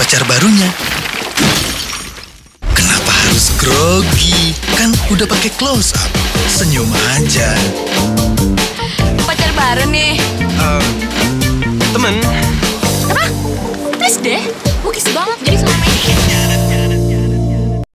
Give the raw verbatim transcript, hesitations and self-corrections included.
pacar barunya. Kenapa harus grogi? Kan udah pakai close up. Senyum aja. Pacar baru nih. Uh, temen.